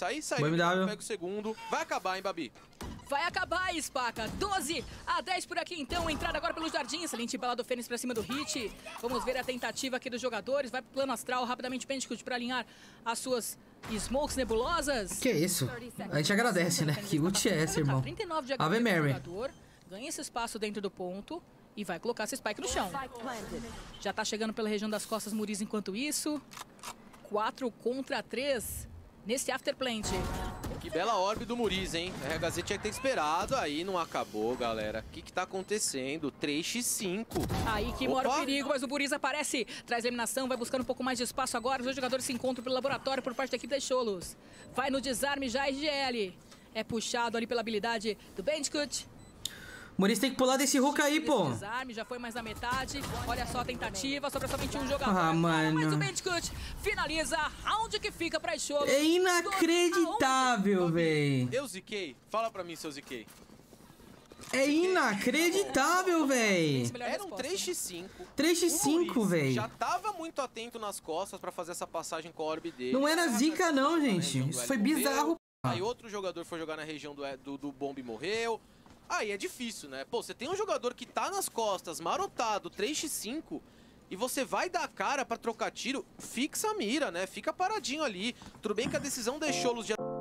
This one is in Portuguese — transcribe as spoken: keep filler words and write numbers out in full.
Sair, sair, pega o segundo. Vai acabar, hein, Babi? Vai acabar, Spaca. doze a dez por aqui, então. Entrada agora pelo Jardim. Excelente bala do Fênix pra cima do Hit. Vamos ver a tentativa aqui dos jogadores. Vai pro plano astral rapidamente, Bandicoot, pra alinhar as suas smokes nebulosas. Que isso? A gente agradece, né? Que ult é essa, irmão? trinta e nove de Ave Mary. Ganha esse espaço dentro do ponto e vai colocar esse spike no chão. Já tá chegando pela região das costas Muriz enquanto isso. quatro contra três nesse afterplant. Que bela orbe do Muriz, hein? A R H Z tinha que ter esperado, aí não acabou, galera. O que que tá acontecendo? três a cinco. Aí que mora o perigo, mas o Muriz aparece. Traz a eliminação, vai buscando um pouco mais de espaço agora. Os dois jogadores se encontram pelo laboratório por parte da equipe da Xolos. Vai no desarme já, R G L. É puxado ali pela habilidade do Bandicoot. Muriz tem que pular desse hook aí, pô. Desarme, já foi mais da metade. Olha só a tentativa, sobra somente um jogador. Ah, mano. Mas o Bandicoot finaliza. Round que fica pra Xolos. É inacreditável, véi. Eu ziquei? Fala pra mim se eu ziquei. É inacreditável, véi. Era um três a cinco. três a cinco, véi. Já tava muito atento nas costas pra fazer essa passagem com a orbe dele. Não era zica não, gente. Isso foi bizarro. Aí outro jogador foi jogar na região do, do, do bomb e morreu. Aí é difícil, né? Pô, você tem um jogador que tá nas costas, marotado, três a cinco, e você vai dar a cara pra trocar tiro, fixa a mira, né? Fica paradinho ali. Tudo bem que a decisão deixou-los de...